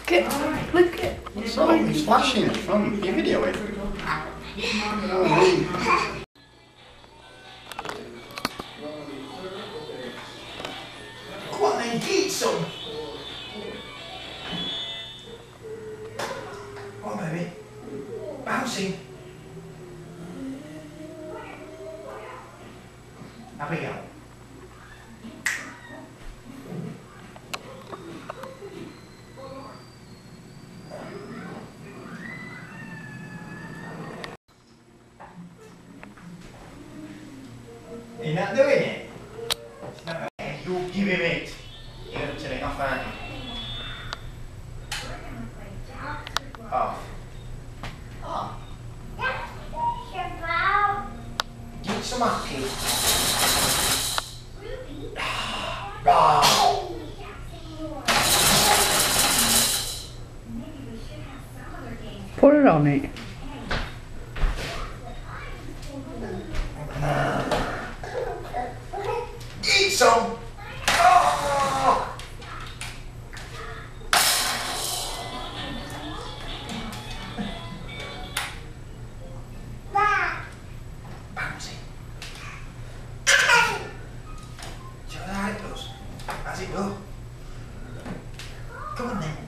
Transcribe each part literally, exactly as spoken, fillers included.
Look at, look at. What's up? He's flashing at the front. You video it. Oh, go on then, eat some. Come on, baby. Bouncing. Abigail. You're not doing it? It's not okay. You give him it. You're going to turn it off, aren't you? Off. Oh. Give some happy. Oh. Put it on it. Eat some. Oh. Bouncing. See how it goes? How's it go? Come on then.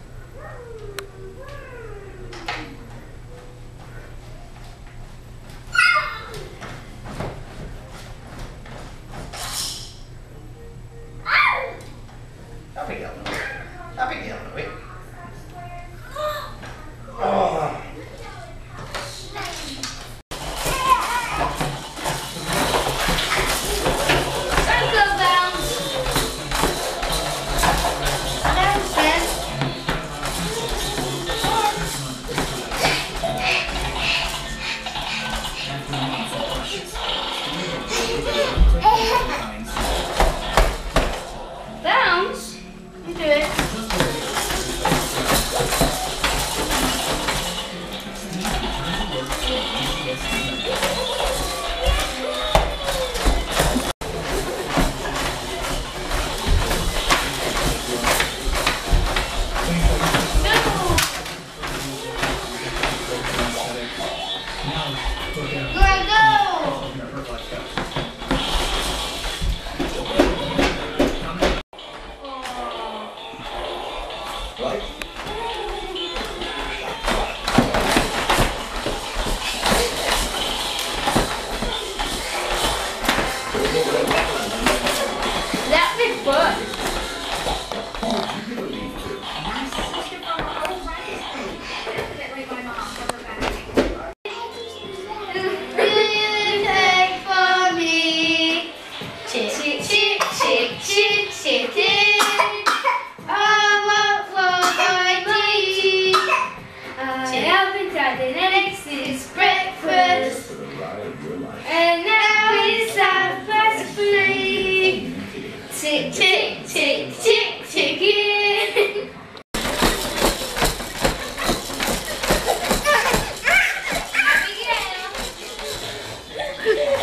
Abigail, Abigail, wait. Oh. Don't go bounce. Bounce then. Bounce. You do it. Right. That big foot. You take for me. Chick, chick, chick, chick, chick, chick, chick. I want for my tea. I have been having eggs since breakfast. And now it's half past three. Tick, tick, tick, tick, ticking. Abigail.